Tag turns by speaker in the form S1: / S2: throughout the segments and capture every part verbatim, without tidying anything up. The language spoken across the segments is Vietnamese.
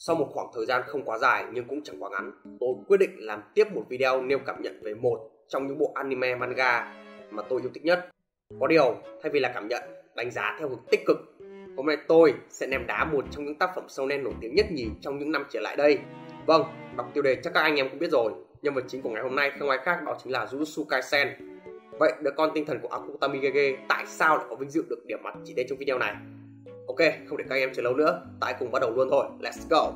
S1: Sau một khoảng thời gian không quá dài nhưng cũng chẳng quá ngắn, tôi quyết định làm tiếp một video nêu cảm nhận về một trong những bộ anime manga mà tôi yêu thích nhất. Có điều, thay vì là cảm nhận, đánh giá theo hướng tích cực, hôm nay tôi sẽ ném đá một trong những tác phẩm shonen nổi tiếng nhất nhì trong những năm trở lại đây. Vâng, đọc tiêu đề chắc các anh em cũng biết rồi, nhân vật chính của ngày hôm nay không ai khác đó chính là Jujutsu Kaisen. Vậy đứa con tinh thần của Akutami Gege tại sao lại có vinh dự được điểm mặt chỉ tên trong video này? Ok, không để các em chờ lâu nữa, ta hãy cùng bắt đầu luôn thôi. Let's go!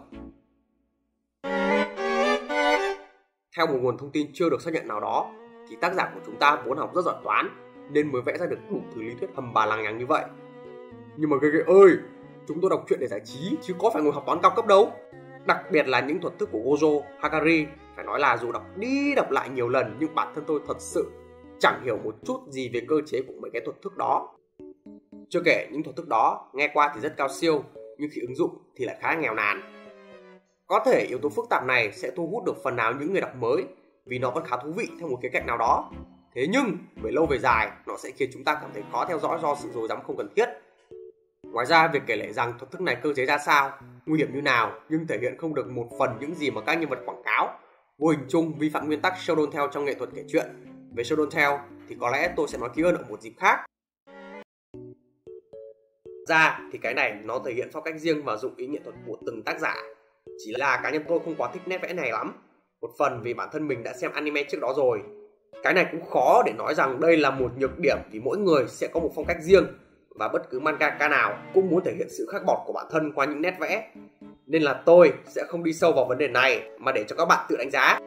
S1: Theo một nguồn thông tin chưa được xác nhận nào đó, thì tác giả của chúng ta vốn học rất giỏi toán nên mới vẽ ra được đủ thứ lý thuyết hầm bà lằng nhằng như vậy. Nhưng mà Gege ơi, chúng tôi đọc truyện để giải trí chứ có phải ngồi học toán cao cấp đâu. Đặc biệt là những thuật thức của Gojo, Hakari, phải nói là dù đọc đi đọc lại nhiều lần nhưng bản thân tôi thật sự chẳng hiểu một chút gì về cơ chế của mấy cái thuật thức đó. Chưa kể những thuật thức đó nghe qua thì rất cao siêu, nhưng khi ứng dụng thì lại khá nghèo nàn. Có thể yếu tố phức tạp này sẽ thu hút được phần nào những người đọc mới vì nó vẫn khá thú vị theo một khía cạnh nào đó. Thế nhưng về lâu về dài nó sẽ khiến chúng ta cảm thấy khó theo dõi do sự rối rắm không cần thiết. Ngoài ra, việc kể lể rằng thuật thức này cơ chế ra sao, nguy hiểm như nào nhưng thể hiện không được một phần những gì mà các nhân vật quảng cáo, vô hình chung vi phạm nguyên tắc shonen tell trong nghệ thuật kể chuyện. Về shonen tell thì có lẽ tôi sẽ nói kỹ hơn ở một dịp khác. Ra thì cái này nó thể hiện phong cách riêng và dụng ý nghệ thuật của từng tác giả. Chỉ là cá nhân tôi không quá thích nét vẽ này lắm. Một phần vì bản thân mình đã xem anime trước đó rồi. Cái này cũng khó để nói rằng đây là một nhược điểm vì mỗi người sẽ có một phong cách riêng và bất cứ mangaka nào cũng muốn thể hiện sự khác bọt của bản thân qua những nét vẽ. Nên là tôi sẽ không đi sâu vào vấn đề này mà để cho các bạn tự đánh giá.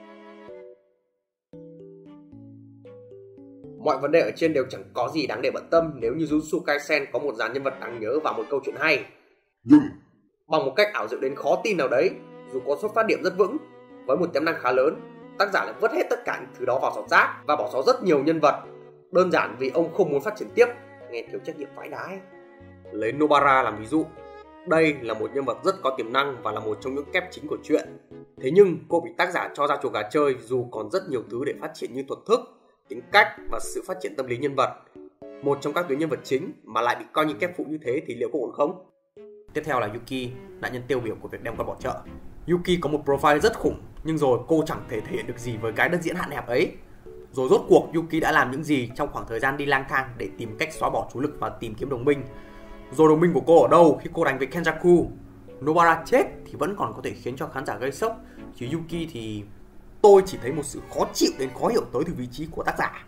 S1: Mọi vấn đề ở trên đều chẳng có gì đáng để bận tâm nếu như Jujutsu Kaisen có một dàn nhân vật đáng nhớ và một câu chuyện hay. Nhưng bằng một cách ảo diệu đến khó tin nào đấy, dù có xuất phát điểm rất vững, với một tiềm năng khá lớn, tác giả lại vứt hết tất cả những thứ đó vào giỏ rác và bỏ xó rất nhiều nhân vật, đơn giản vì ông không muốn phát triển tiếp, nghe thiếu trách nhiệm vãi đái. Lấy Nobara làm ví dụ, đây là một nhân vật rất có tiềm năng và là một trong những kép chính của truyện. Thế nhưng cô bị tác giả cho ra chuồng gà chơi dù còn rất nhiều thứ để phát triển như thuật thức, tính cách và sự phát triển tâm lý nhân vật. Một trong các tuyến nhân vật chính mà lại bị coi như kép phụ như thế thì liệu có ổn không? Tiếp theo là Yuki, nạn nhân tiêu biểu của việc đem con bỏ chợ. Yuki có một profile rất khủng, nhưng rồi cô chẳng thể thể hiện được gì với cái đất diễn hạn hẹp ấy. Rồi rốt cuộc Yuki đã làm những gì trong khoảng thời gian đi lang thang để tìm cách xóa bỏ chú lực và tìm kiếm đồng minh? Rồi đồng minh của cô ở đâu khi cô đánh với Kenjaku? Nobara chết thì vẫn còn có thể khiến cho khán giả gây sốc, chứ Yuki thì tôi chỉ thấy một sự khó chịu đến khó hiểu tới từ vị trí của tác giả.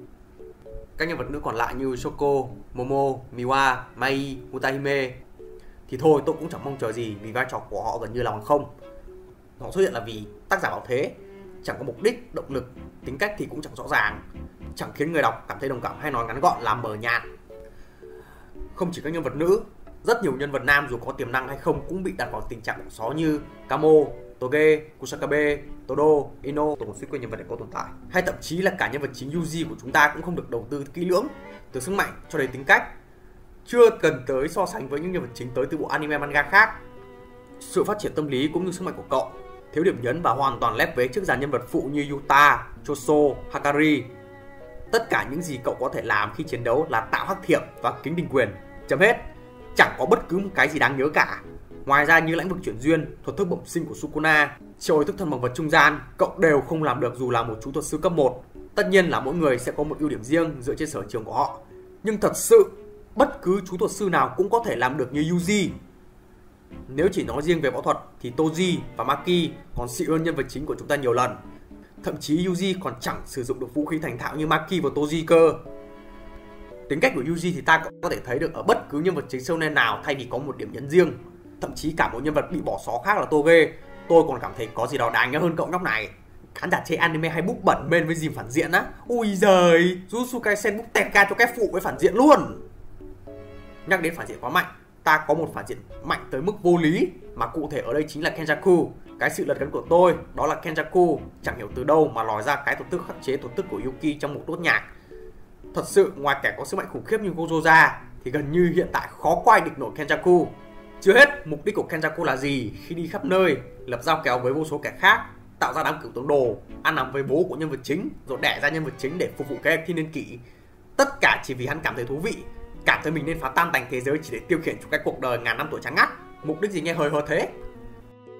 S1: Các nhân vật nữ còn lại như Shoko, Momo, Miwa, Mai, Utahime thì thôi tôi cũng chẳng mong chờ gì vì vai trò của họ gần như là bằng không. Họ xuất hiện là vì tác giả bảo thế, chẳng có mục đích, động lực, tính cách thì cũng chẳng rõ ràng, chẳng khiến người đọc cảm thấy đồng cảm hay nói ngắn gọn là mờ nhạt. Không chỉ các nhân vật nữ, rất nhiều nhân vật nam dù có tiềm năng hay không cũng bị đặt vào tình trạng bỏ xó như Kamo, Toge, Kusakabe, Todo, Ino, tôi còn suýt quên nhân vật này có tồn tại. Hay thậm chí là cả nhân vật chính Yuji của chúng ta cũng không được đầu tư kỹ lưỡng, từ sức mạnh cho đến tính cách. Chưa cần tới so sánh với những nhân vật chính tới từ bộ anime manga khác. Sự phát triển tâm lý cũng như sức mạnh của cậu thiếu điểm nhấn và hoàn toàn lép vế trước dàn nhân vật phụ như Yuta, Choso, Hakari. Tất cả những gì cậu có thể làm khi chiến đấu là tạo hắc thiểm và kính đình quyền. Chấm hết. Chẳng có bất cứ một cái gì đáng nhớ cả. Ngoài ra như lãnh vực chuyển duyên, thuật thức bẩm sinh của Sukuna, trôi thức thân bằng vật trung gian, cậu đều không làm được dù là một chú thuật sư cấp một. Tất nhiên là mỗi người sẽ có một ưu điểm riêng dựa trên sở trường của họ. Nhưng thật sự, bất cứ chú thuật sư nào cũng có thể làm được như Yuji. Nếu chỉ nói riêng về võ thuật thì Toji và Maki còn xịn hơn nhân vật chính của chúng ta nhiều lần. Thậm chí Yuji còn chẳng sử dụng được vũ khí thành thạo như Maki và Toji cơ. Tính cách của Yuji thì ta có thể thấy được ở bất cứ nhân vật chính shonen nào thay vì có một điểm nhấn riêng. Thậm chí cả một nhân vật bị bỏ xó khác là Toge, tôi còn cảm thấy có gì đó đáng nhớ hơn cậu nhóc này. Khán giả chê anime hay bút bẩn bên với dìm phản diện á. Ui giời, Jujutsu Kaisen bút tẹt ca cho kép phụ với phản diện luôn. Nhắc đến phản diện quá mạnh, ta có một phản diện mạnh tới mức vô lý, mà cụ thể ở đây chính là Kenjaku. Cái sự lật cấn của tôi đó là Kenjaku chẳng hiểu từ đâu mà lòi ra cái thuật thức khắc chế thuật thức của Yuki trong một đốt nhạc. Thật sự ngoài kẻ có sức mạnh khủng khiếp như Gojo ra thì gần như hiện tại khó có ai địch nổi Kenjaku. Chưa hết, mục đích của Kenjaku là gì khi đi khắp nơi, lập giao kéo với vô số kẻ khác, tạo ra đám cửu tướng đồ, ăn nằm với bố của nhân vật chính, rồi đẻ ra nhân vật chính để phục vụ cái thiên niên kỷ. Tất cả chỉ vì hắn cảm thấy thú vị, cảm thấy mình nên phá tan tành thế giới chỉ để tiêu khiển cho cái cuộc đời ngàn năm tuổi trắng ngắt. Mục đích gì nghe hời hợt thế?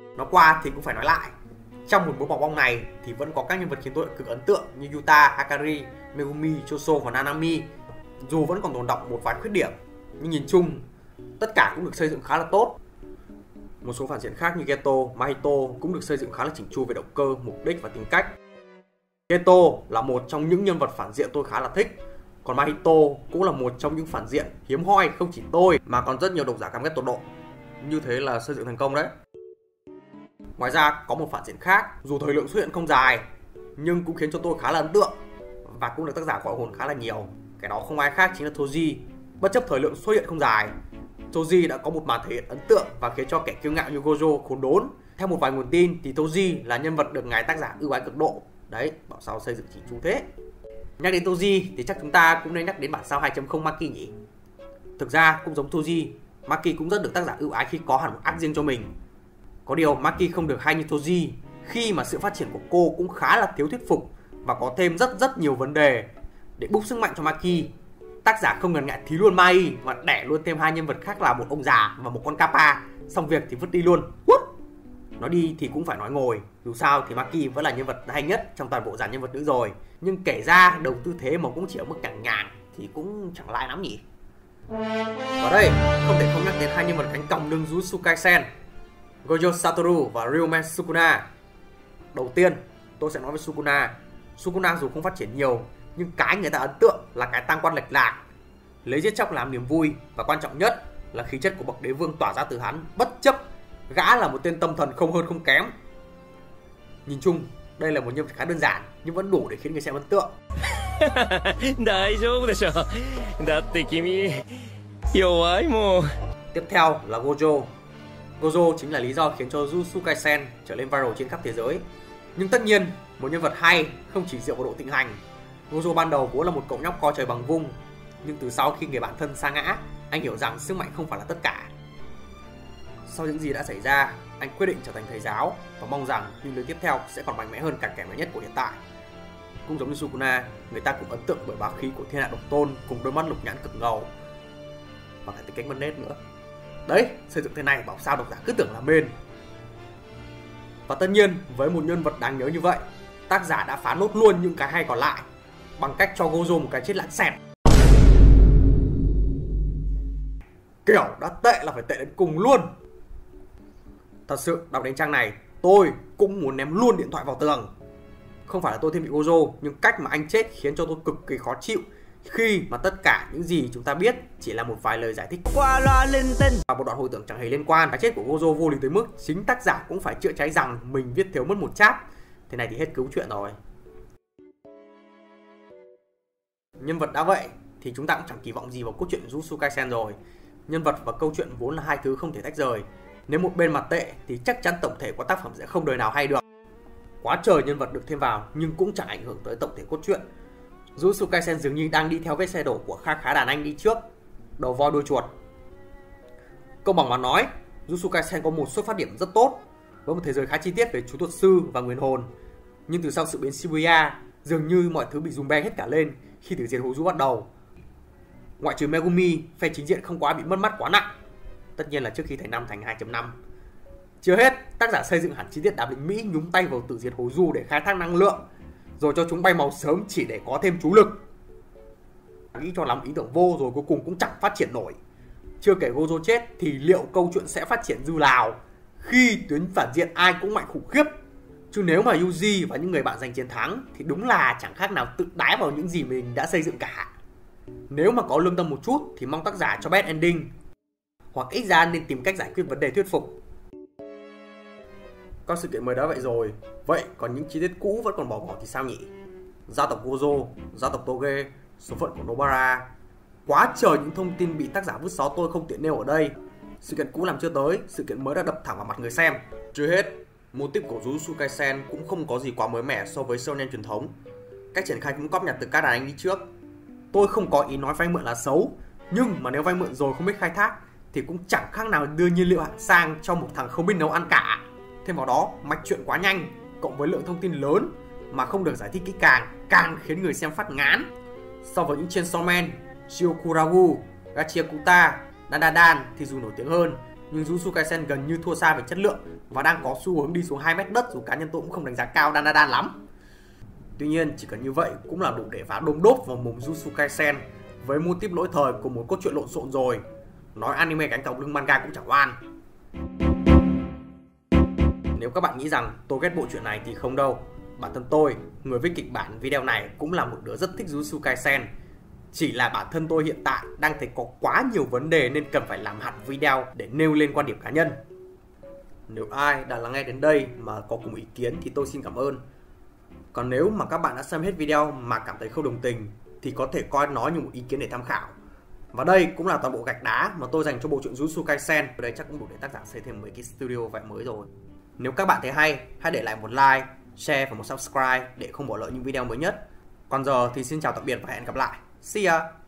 S1: Nói qua thì cũng phải nói lại. Trong một bộ bọc bong này thì vẫn có các nhân vật khiến tôi cực ấn tượng như Yuta, Hakari, Megumi, Choso và Nanami. Dù vẫn còn tồn đọng một vài khuyết điểm, nhưng nhìn chung tất cả cũng được xây dựng khá là tốt. Một số phản diện khác như Geto, Mahito cũng được xây dựng khá là chỉnh chu về động cơ, mục đích và tính cách. Geto là một trong những nhân vật phản diện tôi khá là thích, còn Mahito cũng là một trong những phản diện hiếm hoi không chỉ tôi mà còn rất nhiều độc giả căm ghét tột độ. Như thế là xây dựng thành công đấy. Ngoài ra có một phản diện khác, dù thời lượng xuất hiện không dài nhưng cũng khiến cho tôi khá là ấn tượng và cũng được tác giả gọi hồn khá là nhiều. Cái đó không ai khác chính là Toji. Bất chấp thời lượng xuất hiện không dài, Toji đã có một màn thể hiện ấn tượng và khiến cho kẻ kiêu ngạo như Gojo khốn đốn. Theo một vài nguồn tin thì Toji là nhân vật được ngài tác giả ưu ái cực độ. Đấy, bảo sao xây dựng chỉnh chu thế. Nhắc đến Toji thì chắc chúng ta cũng nên nhắc đến bản sao hai chấm không Maki nhỉ. Thực ra cũng giống Toji, Maki cũng rất được tác giả ưu ái khi có hẳn một arc riêng cho mình. Có điều Maki không được hay như Toji, khi mà sự phát triển của cô cũng khá là thiếu thuyết phục và có thêm rất rất nhiều vấn đề. Để boost sức mạnh cho Maki, tác giả không ngần ngại thí luôn Mai mà đẻ luôn thêm hai nhân vật khác là một ông già và một con Kappa, xong việc thì vứt đi luôn. What? Nói đi thì cũng phải nói ngồi, dù sao thì Maki vẫn là nhân vật hay nhất trong toàn bộ dàn nhân vật nữ rồi. Nhưng kể ra đầu tư thế mà cũng chỉ ở mức nhàng nhàng thì cũng chẳng lại lắm nhỉ. Ở đây không thể không nhắc đến hai nhân vật cánh còng lưng Jujutsu Kaisen, Gojo Satoru và Ryumen Sukuna. Đầu tiên tôi sẽ nói về Sukuna. Sukuna dù không phát triển nhiều nhưng cái người ta ấn tượng là cái tam quan lệch lạc, lấy giết chóc làm niềm vui, và quan trọng nhất là khí chất của bậc đế vương tỏa ra từ hắn, bất chấp gã là một tên tâm thần không hơn không kém. Nhìn chung đây là một nhân vật khá đơn giản nhưng vẫn đủ để khiến người xem ấn tượng. Tiếp theo là Gojo. Gojo chính là lý do khiến cho Jujutsu Kaisen trở lên viral trên khắp thế giới. Nhưng tất nhiên, một nhân vật hay không chỉ dựa vào độ thịnh hành. Gojo ban đầu vốn là một cậu nhóc coi trời bằng vung, nhưng từ sau khi người bạn thân sa ngã, anh hiểu rằng sức mạnh không phải là tất cả. Sau những gì đã xảy ra, anh quyết định trở thành thầy giáo và mong rằng những lứa tiếp theo sẽ còn mạnh mẽ hơn cả kẻ mạnh nhất của hiện tại. Cũng giống như Sukuna, người ta cũng ấn tượng bởi bá khí của thiên hạ độc tôn cùng đôi mắt lục nhãn cực ngầu và cả tính cách mất nét nữa. Đấy, xây dựng thế này bảo sao độc giả cứ tưởng là mên. Và tất nhiên, với một nhân vật đáng nhớ như vậy, tác giả đã phá nốt luôn những cái hay còn lại bằng cách cho Gojo một cái chết lãng xẹt. Kiểu đã tệ là phải tệ đến cùng luôn. Thật sự đọc đến trang này, tôi cũng muốn ném luôn điện thoại vào tường. Không phải là tôi thiên vị Gojo, nhưng cách mà anh chết khiến cho tôi cực kỳ khó chịu, khi mà tất cả những gì chúng ta biết chỉ là một vài lời giải thích qua loa linh tinh và một đoạn hồi tưởng chẳng hề liên quan. Cái chết của Gojo vô lý tới mức chính tác giả cũng phải chữa cháy rằng mình viết thiếu mất một chap. Thế này thì hết cứu chuyện rồi. Nhân vật đã vậy thì chúng ta cũng chẳng kỳ vọng gì vào cốt truyện Jujutsu Kaisen rồi. Nhân vật và câu chuyện vốn là hai thứ không thể tách rời. Nếu một bên mặt tệ thì chắc chắn tổng thể của tác phẩm sẽ không đời nào hay được. Quá trời nhân vật được thêm vào nhưng cũng chẳng ảnh hưởng tới tổng thể cốt truyện. Jujutsu Kaisen dường như đang đi theo vết xe đổ của kha khá đàn anh đi trước, đầu voi đuôi chuột. Công bằng mà nói, Jujutsu Kaisen có một xuất phát điểm rất tốt, với một thế giới khá chi tiết về chú thuật sư và nguyên hồn. Nhưng từ sau sự biến Shibuya, dường như mọi thứ bị zoom beng hết cả lên khi từ diệt Hoju bắt đầu. Ngoại trừ Megumi, phe chính diện không có ai bị mất mắt quá nặng. Tất nhiên là trước khi thành năm thành hai chấm năm. Chưa hết, tác giả xây dựng hẳn chi tiết đám lính Mỹ nhúng tay vào tử diệt Hoju để khai thác năng lượng, rồi cho chúng bay màu sớm chỉ để có thêm chú lực. Nghĩ cho lắm ý tưởng vô rồi cuối cùng cũng chẳng phát triển nổi. Chưa kể Gojo chết thì liệu câu chuyện sẽ phát triển dư nào khi tuyến phản diện ai cũng mạnh khủng khiếp. Chứ nếu mà Yuji và những người bạn giành chiến thắng thì đúng là chẳng khác nào tự đái vào những gì mình đã xây dựng cả. Nếu mà có lương tâm một chút thì mong tác giả cho bad ending, hoặc ít ra nên tìm cách giải quyết vấn đề thuyết phục. Các sự kiện mới đã vậy rồi, vậy còn những chi tiết cũ vẫn còn bỏ bỏ thì sao nhỉ? Gia tộc Gojo, gia tộc Toge, số phận của Nobara. Quá trời những thông tin bị tác giả vứt xó tôi không tiện nêu ở đây. Sự kiện cũ làm chưa tới, sự kiện mới đã đập thẳng vào mặt người xem. Chưa hết, mô típ của Jujutsu Kaisen cũng không có gì quá mới mẻ so với shonen truyền thống. Cách triển khai cũng cóp nhặt từ các đàn anh đi trước. Tôi không có ý nói vay mượn là xấu, nhưng mà nếu vay mượn rồi không biết khai thác thì cũng chẳng khác nào đưa nhiên liệu hạng sang cho một thằng không biết nấu ăn cả. Thêm vào đó, mạch chuyện quá nhanh, cộng với lượng thông tin lớn mà không được giải thích kỹ càng, càng khiến người xem phát ngán. So với những Chainsaw Man, Shiokuragu, Gachiakuta, Dandadan thì dù nổi tiếng hơn, nhưng Jujutsu Kaisen gần như thua xa về chất lượng và đang có xu hướng đi xuống hai mét đất, dù cá nhân tôi cũng không đánh giá cao Dandadan lắm. Tuy nhiên chỉ cần như vậy cũng là đủ để phá đôm đốp vào mồm Jujutsu Kaisen với mô típ lỗi thời của một cốt truyện lộn xộn rồi. Nói anime cánh còng lưng manga cũng chẳng oan. Nếu các bạn nghĩ rằng tôi ghét bộ truyện này thì không đâu. Bản thân tôi, người viết kịch bản video này, cũng là một đứa rất thích Jujutsu Kaisen. Chỉ là bản thân tôi hiện tại đang thấy có quá nhiều vấn đề nên cần phải làm hẳn video để nêu lên quan điểm cá nhân. Nếu ai đã lắng nghe đến đây mà có cùng ý kiến thì tôi xin cảm ơn. Còn nếu mà các bạn đã xem hết video mà cảm thấy không đồng tình thì có thể coi nó như một ý kiến để tham khảo. Và đây cũng là toàn bộ gạch đá mà tôi dành cho bộ truyện Jujutsu Kaisen. Ở đây chắc cũng đủ để tác giả xây thêm mấy cái studio vậy mới rồi. Nếu các bạn thấy hay, hãy để lại một like, share và một subscribe để không bỏ lỡ những video mới nhất. Còn giờ thì xin chào tạm biệt và hẹn gặp lại. See ya!